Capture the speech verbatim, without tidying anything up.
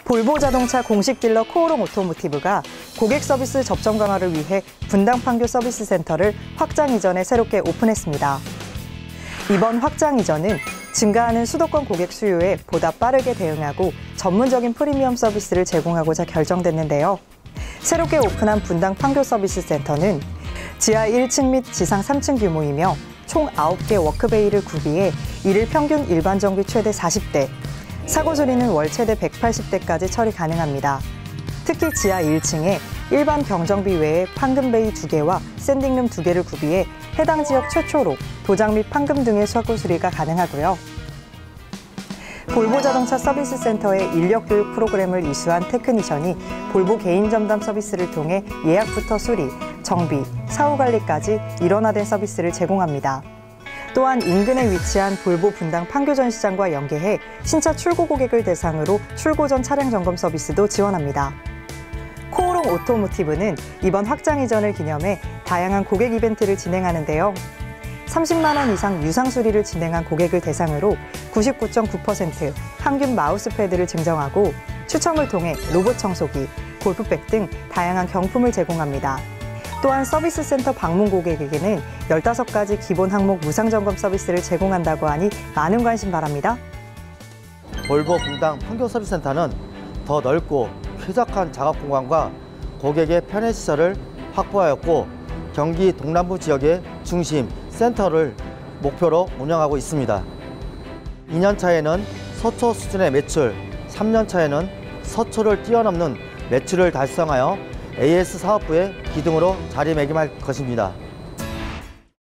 볼보 자동차 공식 딜러 코오롱 오토모티브가 고객 서비스 접점 강화를 위해 분당 판교 서비스 센터를 확장 이전에 새롭게 오픈했습니다. 이번 확장 이전은 증가하는 수도권 고객 수요에 보다 빠르게 대응하고 전문적인 프리미엄 서비스를 제공하고자 결정됐는데요. 새롭게 오픈한 분당 판교 서비스 센터는 지하 일 층 및 지상 삼 층 규모이며 총 아홉 개 워크베이를 구비해 일일 평균 일반 정비 최대 사십 대, 사고 수리는 월 최대 백팔십 대까지 처리 가능합니다. 특히 지하 일 층에 일반 경정비 외에 판금베이 두 개와 샌딩룸 두 개를 구비해 해당 지역 최초로 도장 및 판금 등의 사고 수리가 가능하고요. 볼보 자동차 서비스 센터의 인력 교육 프로그램을 이수한 테크니션이 볼보 개인 전담 서비스를 통해 예약부터 수리, 정비, 사후 관리까지 일원화된 서비스를 제공합니다. 또한 인근에 위치한 볼보 분당 판교 전시장과 연계해 신차 출고 고객을 대상으로 출고 전 차량 점검 서비스도 지원합니다. 코오롱 오토모티브는 이번 확장 이전을 기념해 다양한 고객 이벤트를 진행하는데요. 삼십만 원 이상 유상 수리를 진행한 고객을 대상으로 구십구 점 구 퍼센트 평균 마우스패드를 증정하고 추첨을 통해 로봇 청소기, 골프백 등 다양한 경품을 제공합니다. 또한 서비스 센터 방문 고객에게는 열다섯 가지 기본 항목 무상 점검 서비스를 제공한다고 하니 많은 관심 바랍니다. 볼보 분당 판교 서비스 센터는 더 넓고 쾌적한 작업 공간과 고객의 편의 시설을 확보하였고 경기 동남부 지역의 중심 센터를 목표로 운영하고 있습니다. 이 년 차에는 서초 수준의 매출, 삼 년 차에는 서초를 뛰어넘는 매출을 달성하여 에이에스 사업부의 기둥으로 자리매김할 것입니다.